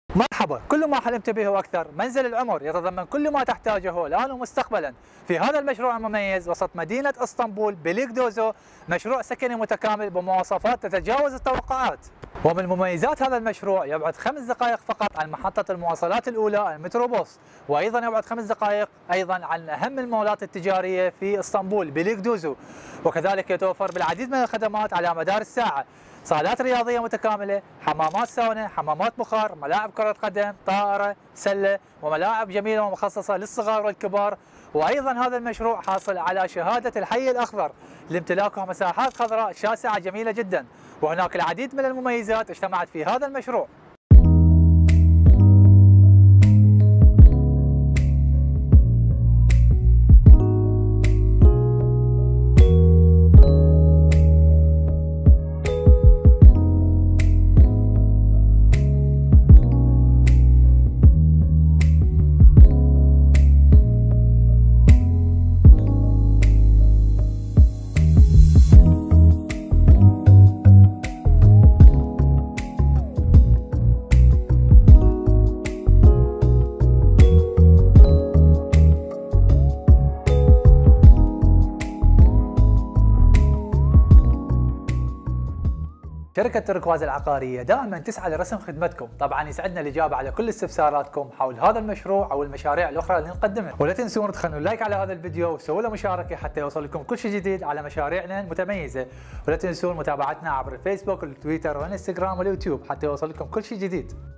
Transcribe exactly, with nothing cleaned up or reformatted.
مرحبا، كل ما حلمت به واكثر. منزل العمر يتضمن كل ما تحتاجه الان ومستقبلا في هذا المشروع المميز وسط مدينه اسطنبول بليكدوزو، مشروع سكني متكامل بمواصفات تتجاوز التوقعات. ومن مميزات هذا المشروع يبعد خمس دقائق فقط عن محطه المواصلات الاولى المتروبوس، وايضا يبعد خمس دقائق ايضا عن اهم المولات التجاريه في اسطنبول بليكدوزو، وكذلك يتوفر بالعديد من الخدمات على مدار الساعه. صالات رياضية متكاملة، حمامات ساونا، حمامات بخار، ملاعب كرة قدم، طائرة، سلة، وملاعب جميلة ومخصصة للصغار والكبار. وأيضا هذا المشروع حاصل على شهادة الحي الأخضر لامتلاكه مساحات خضراء شاسعة جميلة جدا، وهناك العديد من المميزات اجتمعت في هذا المشروع. شركة تركواز العقارية دائما تسعى لرسم خدمتكم، طبعا يسعدنا الإجابة على كل استفساراتكم حول هذا المشروع أو المشاريع الأخرى اللي نقدمها، ولا تنسون تخلوا لايك على هذا الفيديو وسووا له مشاركة حتى يوصل لكم كل شيء جديد على مشاريعنا المتميزة، ولا تنسون متابعتنا عبر الفيسبوك والتويتر والانستغرام واليوتيوب حتى يوصل لكم كل شيء جديد.